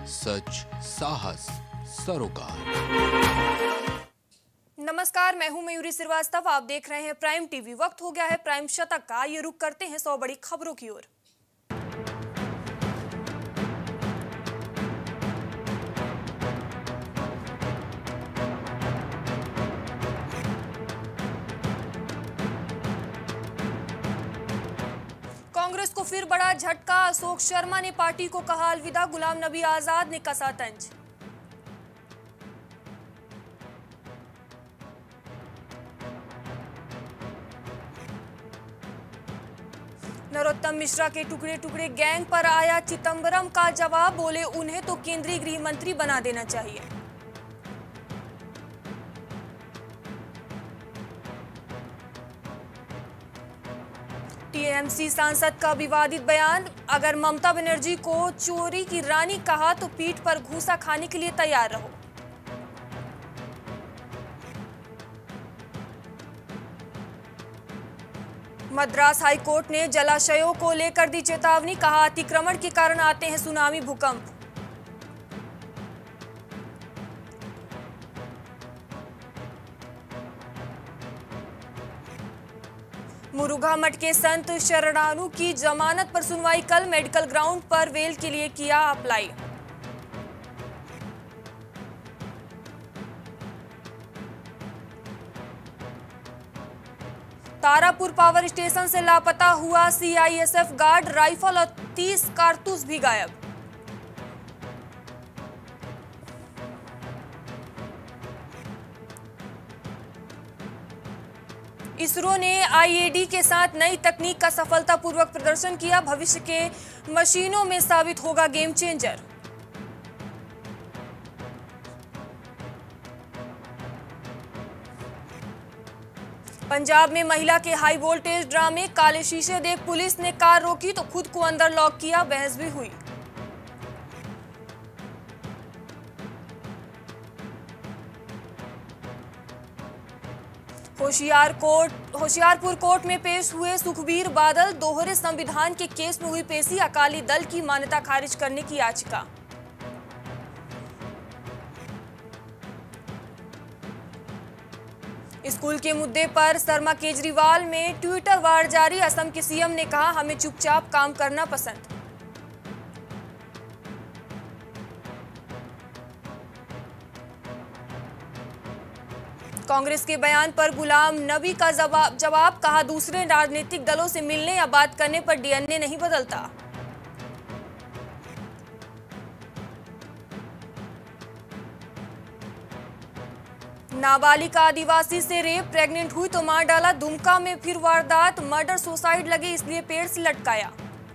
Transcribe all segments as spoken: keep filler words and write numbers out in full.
सच, साहस, सरोकार। नमस्कार, मैं हूं मयूरी श्रीवास्तव। आप देख रहे हैं प्राइम टीवी। वक्त हो गया है प्राइम शतक का। ये रुक करते हैं सौ बड़ी खबरों की ओर। कांग्रेस को फिर बड़ा झटका। अशोक शर्मा ने पार्टी को कहा अलविदा। गुलाम नबी आजाद ने कसा तंज। नरोत्तम मिश्रा के टुकड़े टुकड़े गैंग पर आया चिदंबरम का जवाब। बोले उन्हें तो केंद्रीय गृह मंत्री बना देना चाहिए। टीएमसी सांसद का विवादित बयान। अगर ममता बनर्जी को चोरी की रानी कहा तो पीठ पर घूसा खाने के लिए तैयार रहो। मद्रास हाईकोर्ट ने जलाशयों को लेकर दी चेतावनी। कहा अतिक्रमण के कारण आते हैं सुनामी, भूकंप। मुरुघा मठ के संत शरणानु की जमानत पर सुनवाई कल। मेडिकल ग्राउंड पर बेल के लिए किया अप्लाई। तारापुर पावर स्टेशन से लापता हुआ सीआईएसएफ गार्ड। राइफल और तीस कारतूस भी गायब। इसरो ने आईईडी के साथ नई तकनीक का सफलतापूर्वक प्रदर्शन किया। भविष्य के मशीनों में साबित होगा गेम चेंजर। पंजाब में महिला के हाई वोल्टेज ड्रामे। काले शीशे देख पुलिस ने कार रोकी तो खुद को अंदर लॉक किया। बहस भी हुई। होशियार कोर्ट होशियारपुर कोर्ट में पेश हुए सुखबीर बादल। दोहरे संविधान के केस में हुई पेशी। अकाली दल की मान्यता खारिज करने की याचिका। स्कूल के मुद्दे पर शर्मा केजरीवाल में ट्विटर वार जारी। असम के सीएम ने कहा हमें चुपचाप काम करना पसंद। कांग्रेस के बयान पर गुलाम नबी का जवाब जवाब कहा दूसरे राजनीतिक दलों से मिलने या बात करने पर डीएनए नहीं बदलता। नाबालिग आदिवासी से रेप। प्रेग्नेंट हुई तो मार डाला। दुमका में फिर वारदात। मर्डर सुसाइड लगे इसलिए पेड़ से लटकाया।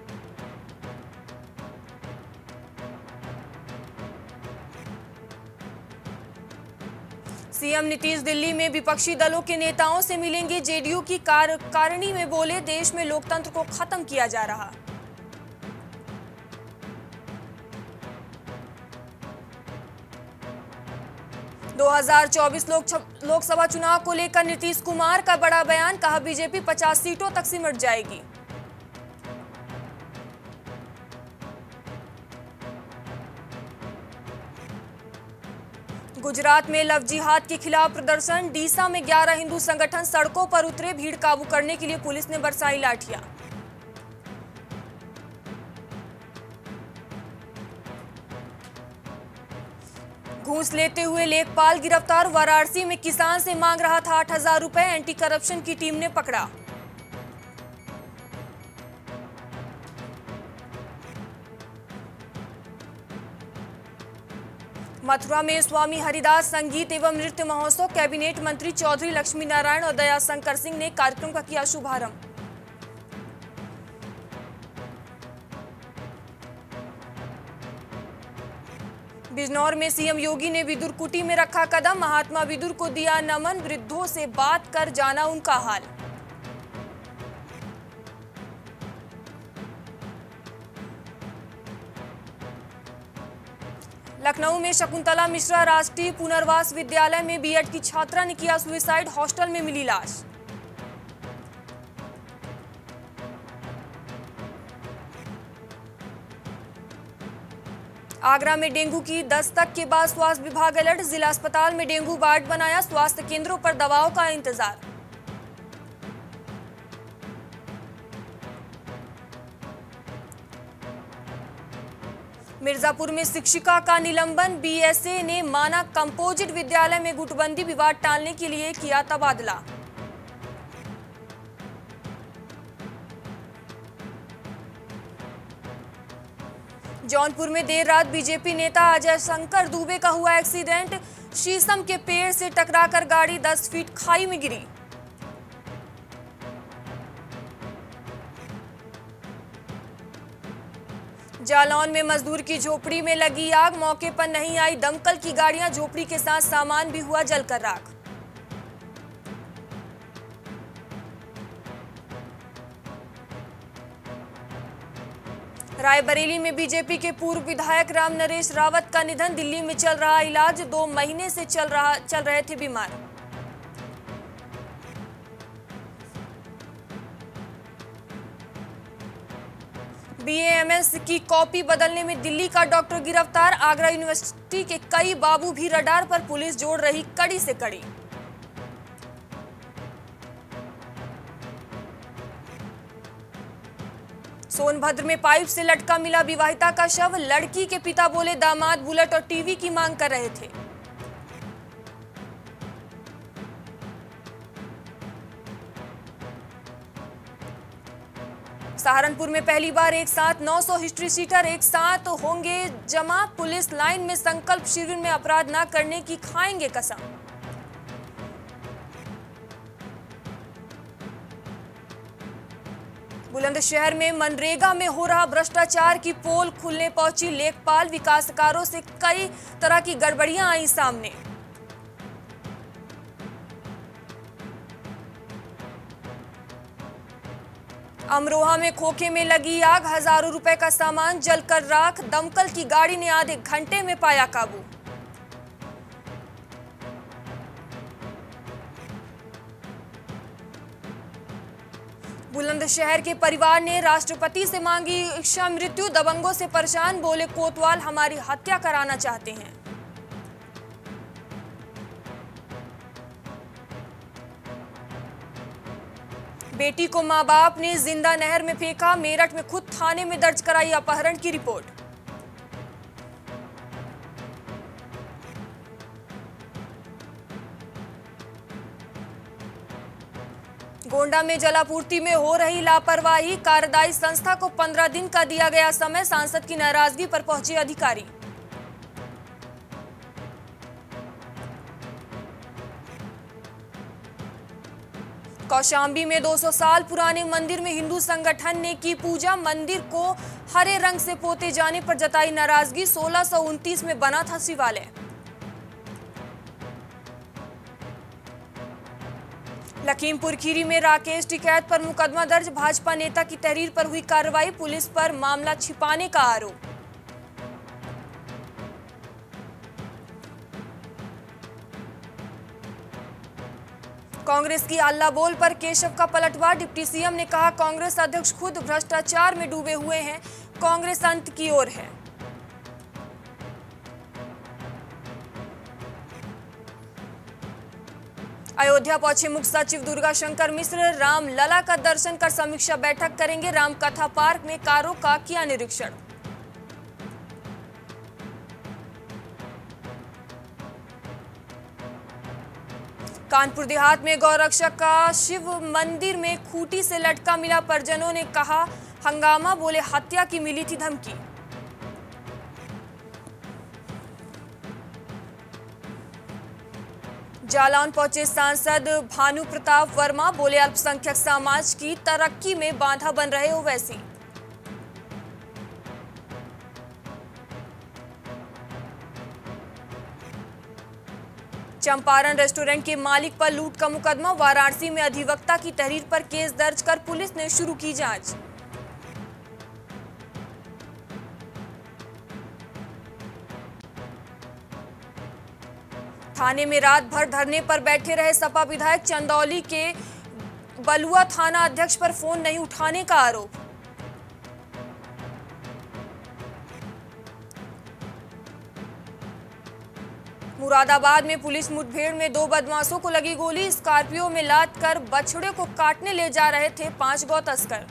सीएम नीतीश दिल्ली में विपक्षी दलों के नेताओं से मिलेंगे। जेडीयू की कार, कारणी में बोले देश में लोकतंत्र को खत्म किया जा रहा। दो हज़ार चौबीस लोक लोकसभा चुनाव को लेकर नीतीश कुमार का बड़ा बयान। कहा बीजेपी पचास सीटों तक सिमट जाएगी। गुजरात में लव जिहाद के खिलाफ प्रदर्शन। डीसा में ग्यारह हिंदू संगठन सड़कों पर उतरे। भीड़ काबू करने के लिए पुलिस ने बरसाई लाठियां। घूस लेते हुए लेखपाल गिरफ्तार। वाराणसी में किसान से मांग रहा था आठ हजार रुपए। एंटी करप्शन की टीम ने पकड़ा। मथुरा में स्वामी हरिदास संगीत एवं नृत्य महोत्सव। कैबिनेट मंत्री चौधरी लक्ष्मी नारायण और दयाशंकर सिंह ने कार्यक्रम का किया शुभारंभ। बिजनौर में सीएम योगी ने विदुर कुटी में रखा कदम। महात्मा विदुर को दिया नमन। वृद्धों से बात कर जाना उनका हाल। लखनऊ में शकुंतला मिश्रा राष्ट्रीय पुनर्वास विद्यालय में बीएड की छात्रा ने किया सुसाइड। हॉस्टल में मिली लाश। आगरा में डेंगू की दस्तक के बाद स्वास्थ्य विभाग अलर्ट, जिला अस्पताल में डेंगू वार्ड बनाया, स्वास्थ्य केंद्रों पर दवाओं का इंतजार। मिर्जापुर में शिक्षिका का निलंबन, बीएसए ने माना कंपोजिट विद्यालय में गुटबंदी विवाद टालने के लिए किया तबादला। जौनपुर में देर रात बीजेपी नेता अजय शंकर दुबे का हुआ एक्सीडेंट, शीशम के पेड़ से टकराकर गाड़ी दस फीट खाई में गिरी। जालौन में मजदूर की झोपड़ी में लगी आग, मौके पर नहीं आई दमकल की गाड़ियां, झोपड़ी के साथ सामान भी हुआ जलकर राख। रायबरेली में बीजेपी के पूर्व विधायक राम नरेश रावत का निधन, दिल्ली में चल रहा इलाज, दो महीने से चल रहा चल रहे थे बीमार। बीएएमएस की कॉपी बदलने में दिल्ली का डॉक्टर गिरफ्तार, आगरा यूनिवर्सिटी के कई बाबू भी रडार पर, पुलिस जोड़ रही कड़ी से कड़ी। सोनभद्र में पाइप से लटका मिला विवाहिता का शव, लड़की के पिता बोले दामाद बुलेट और टीवी की मांग कर रहे थे। सहारनपुर में पहली बार एक साथ नौ सौ हिस्ट्री सीटर एक साथ होंगे जमा, पुलिस लाइन में संकल्प शिविर में अपराध न करने की खाएंगे कसम। बुलंदशहर में मनरेगा में हो रहा भ्रष्टाचार की पोल खुलने पहुंची लेखपाल, विकासकारों से कई तरह की गड़बड़ियां आई सामने। अमरोहा में खोखे में लगी आग, हजारों रुपए का सामान जलकर राख, दमकल की गाड़ी ने आधे घंटे में पाया काबू। बुलंदशहर के परिवार ने राष्ट्रपति से मांगी इच्छा मृत्यु, दबंगों से परेशान, बोले कोतवाल हमारी हत्या कराना चाहते हैं। बेटी को मां बाप ने जिंदा नहर में फेंका, मेरठ में खुद थाने में दर्ज कराई अपहरण की रिपोर्ट। गोंडा में जलापूर्ति में हो रही लापरवाही, कार्यदायी संस्था को पंद्रह दिन का दिया गया समय, सांसद की नाराजगी पर पहुंचे अधिकारी। कौशाम्बी में दो सौ साल पुराने मंदिर में हिंदू संगठन ने की पूजा, मंदिर को हरे रंग से पोते जाने पर जताई नाराजगी, सोलह सौ उनतीस में बना था शिवालय। लखीमपुर खीरी में राकेश टिकैत पर मुकदमा दर्ज, भाजपा नेता की तहरीर पर हुई कार्रवाई, पुलिस पर मामला छिपाने का आरोप। कांग्रेस की अल्लाह बोल पर केशव का पलटवार, डिप्टी सीएम ने कहा कांग्रेस अध्यक्ष खुद भ्रष्टाचार में डूबे हुए हैं, कांग्रेस अंत की ओर है। अयोध्या पहुंचे मुख्य सचिव दुर्गा शंकर मिश्र, राम लला का दर्शन कर समीक्षा बैठक करेंगे, राम कथा पार्क में कारों का किया निरीक्षण। कानपुर देहात में गौरक्षक का शिव मंदिर में खूंटी से लटका मिला, परिजनों ने कहा हंगामा, बोले हत्या की मिली थी धमकी। जालौन पहुंचे सांसद भानु प्रताप वर्मा, बोले अल्पसंख्यक समाज की तरक्की में बाधा बन रहे ओवैसी। चंपारण रेस्टोरेंट के मालिक पर लूट का मुकदमा, वाराणसी में अधिवक्ता की तहरीर पर केस दर्ज कर पुलिस ने शुरू की जांच। थाने में रात भर धरने पर बैठे रहे सपा विधायक, चंदौली के बलुआ थाना अध्यक्ष पर फोन नहीं उठाने का आरोप। मुरादाबाद में पुलिस मुठभेड़ में दो बदमाशों को लगी गोली। स्कॉर्पियो में लाद कर बछड़े को काटने ले जा रहे थे पांच गौ तस्कर।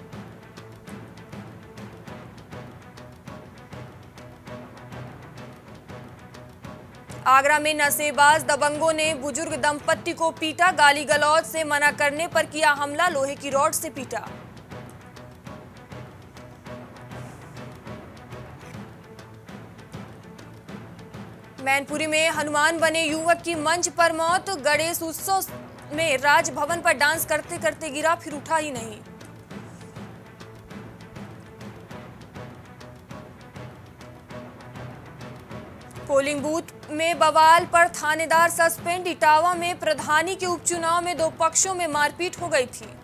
आगरा में नशेबाज दबंगों ने बुजुर्ग दंपत्ति को पीटा। गाली गलौज से मना करने पर किया हमला, लोहे की रॉड से पीटा। मैनपुरी में हनुमान बने युवक की मंच पर मौत। गणेश उत्सव में राजभवन पर डांस करते करते गिरा, फिर उठा ही नहीं। पोलिंग बूथ में बवाल पर थानेदार सस्पेंड। इटावा में प्रधानी के उपचुनाव में दो पक्षों में मारपीट हो गई थी।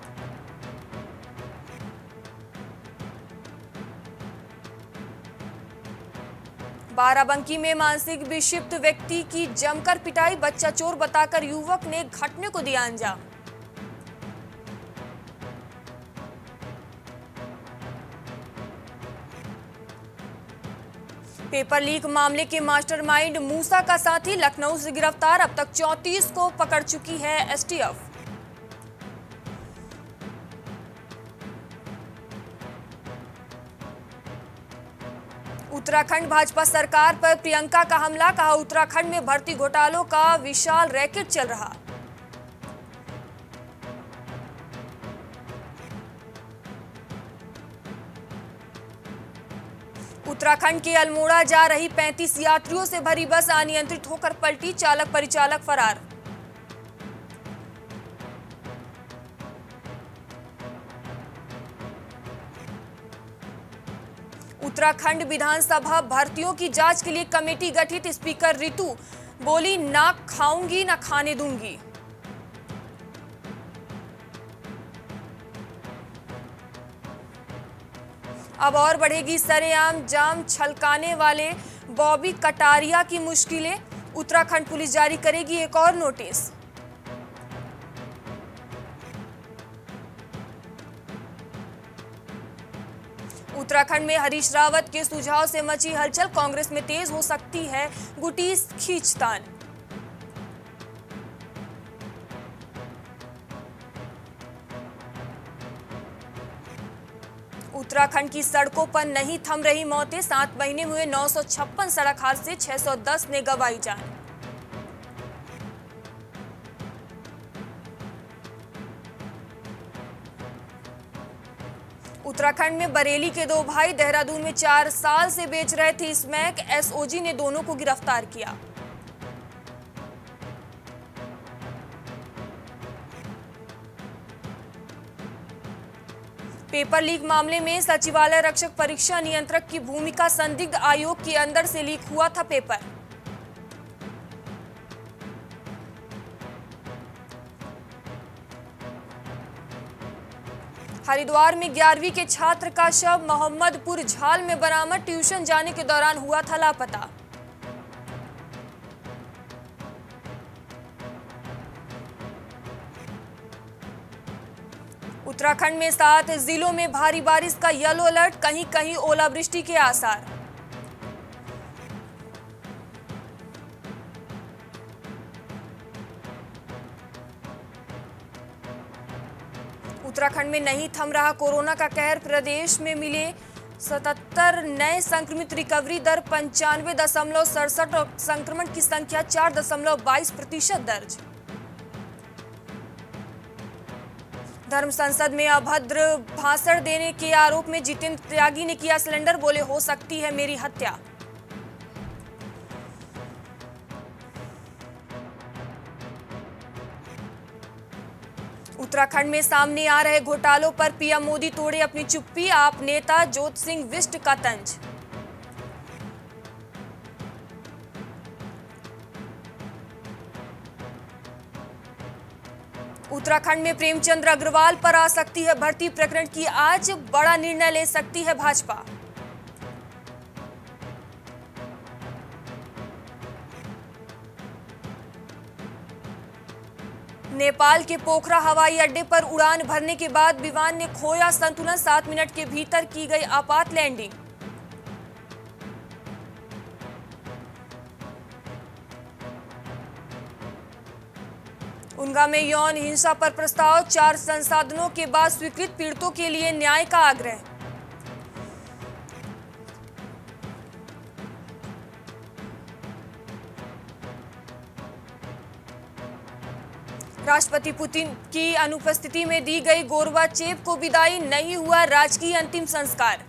बाराबंकी में मानसिक विक्षिप्त व्यक्ति की जमकर पिटाई। बच्चा चोर बताकर युवक ने घटने को दिया अंजाम। पेपर लीक मामले के मास्टरमाइंड मूसा का साथी लखनऊ से गिरफ्तार। अब तक चौंतीस को पकड़ चुकी है एसटीएफ। उत्तराखंड भाजपा सरकार पर प्रियंका का हमला। कहा, उत्तराखंड में भर्ती घोटालों का विशाल रैकेट चल रहा। उत्तराखंड के अल्मोड़ा जा रही पैंतीस यात्रियों से भरी बस अनियंत्रित होकर पलटी। चालक परिचालक फरार। उत्तराखंड विधानसभा भर्तियों की जांच के लिए कमेटी गठित। स्पीकर रितु बोली, ना खाऊंगी ना खाने दूंगी। अब और बढ़ेगी सरेआम जाम छलकाने वाले बॉबी कटारिया की मुश्किलें। उत्तराखंड पुलिस जारी करेगी एक और नोटिस। उत्तराखंड में हरीश रावत के सुझाव से मची हलचल। कांग्रेस में तेज हो सकती है गुटी खींचतान। उत्तराखंड की सड़कों पर नहीं थम रही मौतें। सात महीने में हुए नौ सौ छप्पन सड़क हादसे, छह सौ दस ने गंवाई जान। उत्तराखंड में बरेली के दो भाई देहरादून में चार साल से बेच रहे थे स्मैक। एसओजी ने दोनों को गिरफ्तार किया। पेपर लीक मामले में सचिवालय रक्षक परीक्षा नियंत्रक की भूमिका। संदिग्ध आयोग के अंदर से लीक हुआ था पेपर। हरिद्वार में ग्यारहवीं के छात्र का शव मोहम्मदपुर झाल में बरामद। ट्यूशन जाने के दौरान हुआ था लापता। उत्तराखंड में सात जिलों में भारी बारिश का येलो अलर्ट। कहीं कहीं ओलावृष्टि के आसार। उत्तराखंड में नहीं थम रहा कोरोना का कहर। प्रदेश में मिले सतहत्तर नए संक्रमित। रिकवरी दर पंचानवे दशमलव सड़सठ और संक्रमण की संख्या चार दशमलव बाईस प्रतिशत दर्ज। धर्म संसद में अभद्र भाषण देने के आरोप में जितेंद्र त्यागी ने किया सिलेंडर। बोले, हो सकती है मेरी हत्या। उत्तराखंड में सामने आ रहे घोटालों पर पीएम मोदी तोड़े अपनी चुप्पी। आप नेता जोत सिंह बिष्ट का तंज। उत्तराखंड में प्रेमचंद्र अग्रवाल पर आ सकती है भर्ती प्रकरण की आज। बड़ा निर्णय ले सकती है भाजपा। नेपाल के पोखरा हवाई अड्डे पर उड़ान भरने के बाद विमान ने खोया संतुलन। सात मिनट के भीतर की गई आपात लैंडिंग। उनका में यौन हिंसा पर प्रस्ताव, चार संसाधनों के बाद स्वीकृत, पीड़ितों के लिए न्याय का आग्रह। राष्ट्रपति पुतिन की अनुपस्थिति में दी गई गोर्बाचेव को विदाई, नहीं हुआ राजकीय अंतिम संस्कार।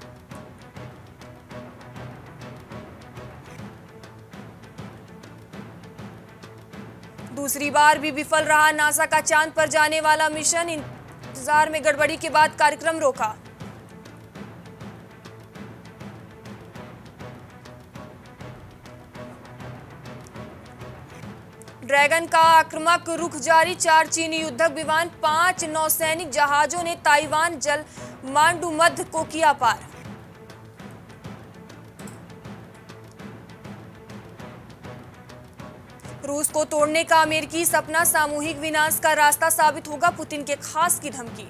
दूसरी बार भी विफल रहा नासा का चांद पर जाने वाला मिशन, इंतजार में गड़बड़ी के बाद कार्यक्रम रोका। ड्रैगन का आक्रामक रुख जारी, चार चीनी युद्धक विमान, पांच नौसैनिक जहाजों ने ताइवान जल मांडू मध्य को किया पार। रूस को तोड़ने का अमेरिकी सपना सामूहिक विनाश का रास्ता साबित होगा, पुतिन के खास की धमकी।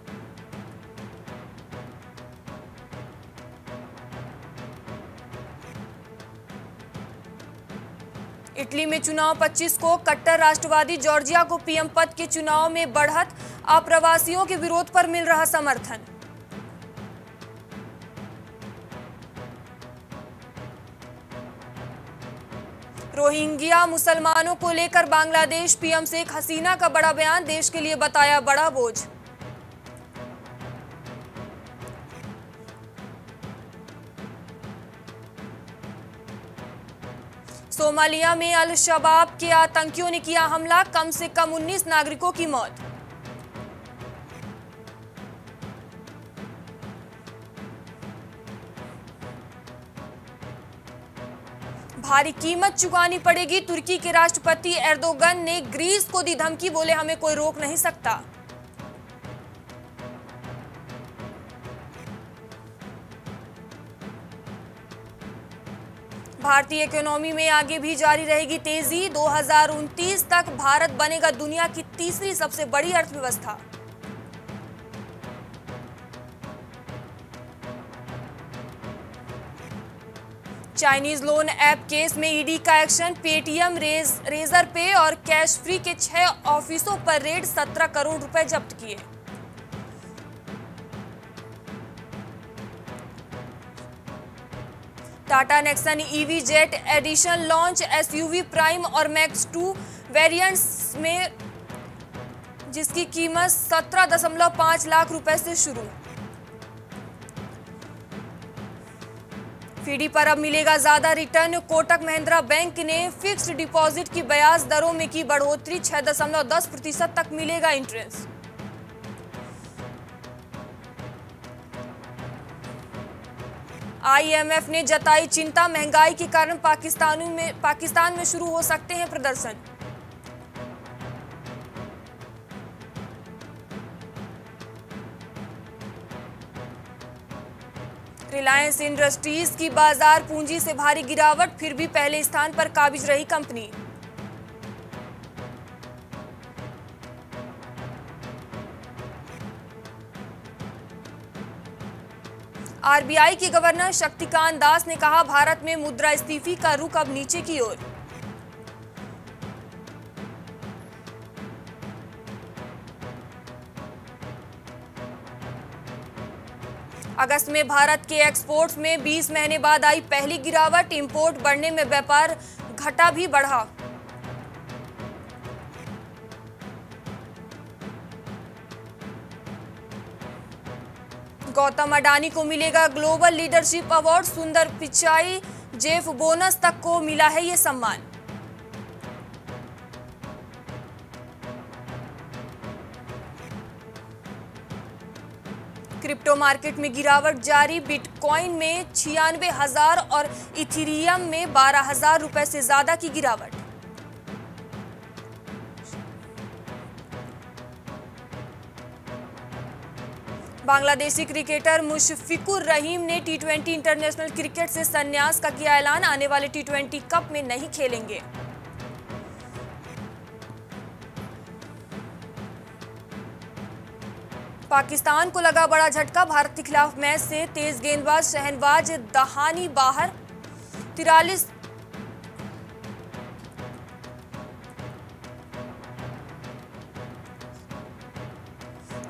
इटली में चुनाव पच्चीस को, कट्टर राष्ट्रवादी जॉर्जिया को पीएम पद के चुनाव में बढ़त, अप्रवासियों के विरोध पर मिल रहा समर्थन। रोहिंग्या मुसलमानों को लेकर बांग्लादेश पीएम शेख हसीना का बड़ा बयान, देश के लिए बताया बड़ा बोझ। सोमालिया में अल शबाब के आतंकियों ने किया हमला, कम से कम उन्नीस नागरिकों की मौत। भारी कीमत चुकानी पड़ेगी, तुर्की के राष्ट्रपति एर्दोगन ने ग्रीस को दी धमकी, बोले हमें कोई रोक नहीं सकता। भारतीय इकोनॉमी में आगे भी जारी रहेगी तेजी, दो हज़ार उनतीस तक भारत बनेगा दुनिया की तीसरी सबसे बड़ी अर्थव्यवस्था। चाइनीज लोन ऐप केस में ईडी का एक्शन, पेटीएम, रेज, रेजर पे और कैश फ्री के छह ऑफिसों पर रेड, सत्रह करोड़ रुपए जब्त किए। Tata Nexon EV jet edition launch, SUV prime और मैक्स टू वेरिएंट्स में, जिसकी कीमत सत्रह दशमलव पाँच लाख रुपए से शुरू। फीडी पर अब मिलेगा ज्यादा रिटर्न, कोटक महिंद्रा बैंक ने फिक्स्ड डिपॉजिट की ब्याज दरों में की बढ़ोतरी, छह दशमलव दस प्रतिशत तक मिलेगा इंटरेस्ट। आईएमएफ ने जताई चिंता, महंगाई के कारण पाकिस्तान में पाकिस्तान में शुरू हो सकते हैं प्रदर्शन। रिलायंस इंडस्ट्रीज की बाजार पूंजी से भारी गिरावट, फिर भी पहले स्थान पर काबिज रही कंपनी। आरबीआई के गवर्नर शक्तिकांत दास ने कहा, भारत में मुद्रास्फीति का रुख अब नीचे की ओर। अगस्त में भारत के एक्सपोर्ट्स में बीस महीने बाद आई पहली गिरावट, इंपोर्ट बढ़ने में व्यापार घटा भी बढ़ा। गौतम अडानी को मिलेगा ग्लोबल लीडरशिप अवार्ड, सुंदर पिचाई, जेफ बोनस तक को मिला है ये सम्मान। क्रिप्टो मार्केट में गिरावट जारी, बिटकॉइन में छियानवे हजार और इथेरियम में बारह हजार रुपए से ज्यादा की गिरावट। बांग्लादेशी क्रिकेटर मुशफिकुर रहीम ने टी ट्वेंटी इंटरनेशनल क्रिकेट से संन्यास का किया ऐलान, आने वाले टी ट्वेंटी कप में नहीं खेलेंगे। पाकिस्तान को लगा बड़ा झटका, भारत के खिलाफ मैच से तेज गेंदबाज शहनवाज दहानी बाहर, तिरालीस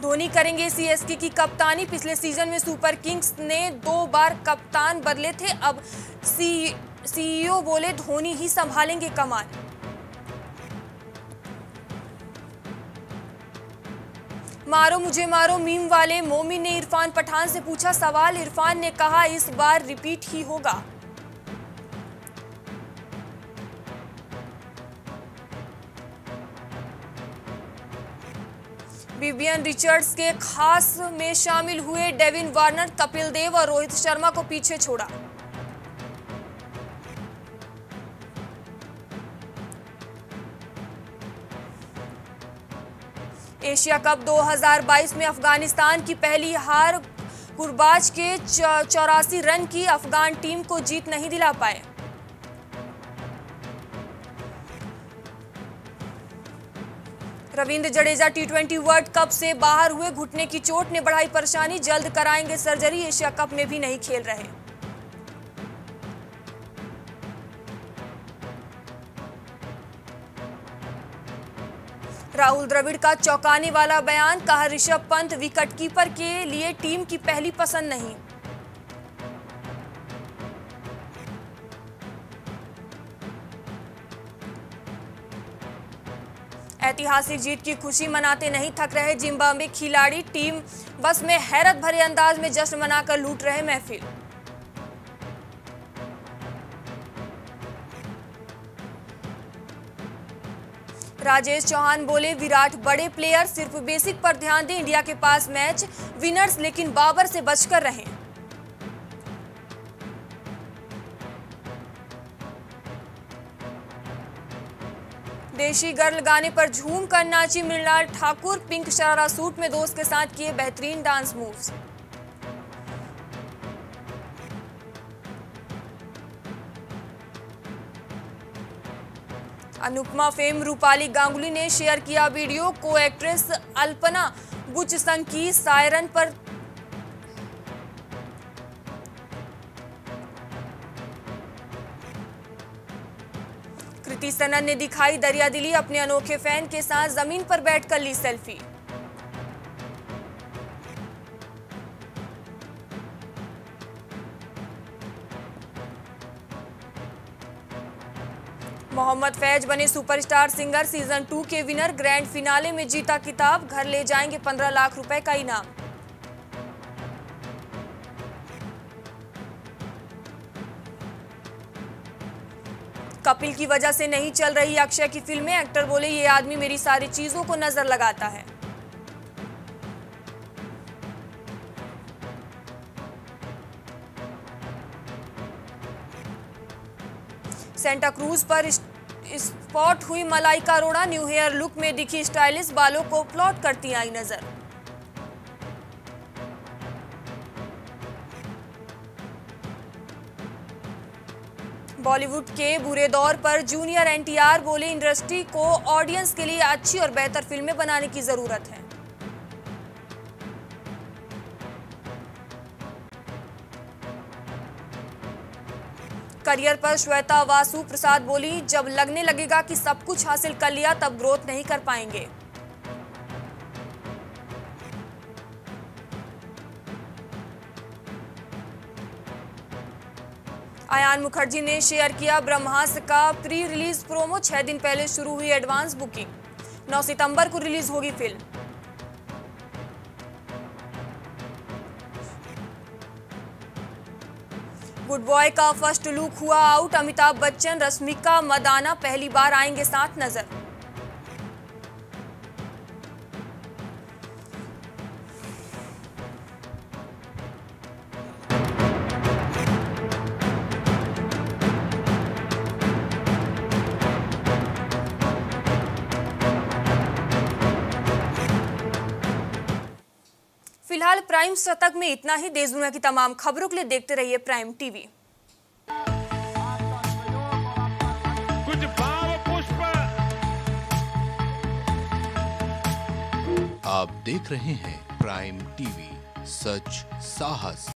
धोनी करेंगे सीएसके की कप्तानी। पिछले सीजन में सुपर किंग्स ने दो बार कप्तान बदले थे, अब सी सीईओ बोले धोनी ही संभालेंगे कमान। मारो मुझे मारो मीम वाले मोमिन ने इरफान पठान से पूछा सवाल। इरफान ने कहा इस बार रिपीट ही होगा। विवियन रिचर्ड्स के खास में शामिल हुए डेविन वार्नर, कपिल देव और रोहित शर्मा को पीछे छोड़ा। एशिया कप दो हज़ार बाईस में अफगानिस्तान की पहली हार। गुरबाज के चौरासी रन की अफगान टीम को जीत नहीं दिला पाए। Ravindra Jadeja T twenty world cup से बाहर हुए, घुटने की चोट ने बढ़ाई परेशानी, जल्द कराएंगे सर्जरी। एशिया कप में भी नहीं खेल रहे। राहुल द्रविड़ का चौंकाने वाला बयान, कहा ऋषभ पंत विकेटकीपर के लिए टीम की पहली पसंद नहीं। ऐतिहासिक जीत की खुशी मनाते नहीं थक रहे जिम्बाब्वे खिलाड़ी, टीम बस में हैरत भरे अंदाज में जश्न मनाकर लूट रहे महफिल। राजेश चौहान बोले विराट बड़े प्लेयर, सिर्फ बेसिक पर ध्यान दें। इंडिया के पास मैच विनर्स, लेकिन बाबर से बचकर रहें। देशी गर्ल गाने पर झूम कर नाची मृणाल ठाकुर, पिंक शरारा सूट में दोस्त के साथ किए बेहतरीन dance moves. Anupamaa fame Rupali Ganguly ने शेयर किया वीडियो, को एक्ट्रेस अल्पना बुच संग की सायरन पर कृति सनन ने दिखाई दरियादिली, अपने अनोखे फैन के साथ जमीन पर बैठकर ली सेल्फी। मोहम्मद फैज बने सुपरस्टार सिंगर, सीजन टू के विनर, ग्रैंड फिनाले में जीता किताब, घर ले जाएंगे पंद्रह लाख रुपए का इनाम। कपिल की वजह से नहीं चल रही अक्षय की फिल्में, एक्टर बोले ये आदमी मेरी सारी चीजों को नजर लगाता है। सेंटा क्रूज पर स्पॉट हुई Malaika Arora, new hair look में दिखी स्टाइलिश, बालों को प्लॉट करती आई नजर। बॉलीवुड के बुरे दौर पर जूनियर एनटीआर बोले इंडस्ट्री को ऑडियंस के लिए अच्छी और बेहतर फिल्में बनाने की जरूरत है। करियर पर श्वेता वासु प्रसाद बोली, जब लगने लगेगा कि सब कुछ हासिल कर लिया तब ग्रोथ नहीं कर पाएंगे। आयान मुखर्जी ने शेयर किया ब्रह्मास्त्र का प्री रिलीज प्रोमो, छह दिन पहले शुरू हुई एडवांस बुकिंग, नौ सितंबर को रिलीज होगी फिल्म। गुड बॉय का फर्स्ट लुक हुआ आउट, अमिताभ बच्चन, रश्मिका मदाना पहली बार आएंगे साथ नजर। फिलहाल प्राइम शतक में इतना ही। देश दुनिया की तमाम खबरों के लिए देखते रहिए प्राइम टीवी। कुछ भाव पुष्प। आप देख रहे हैं प्राइम टीवी, सच साहस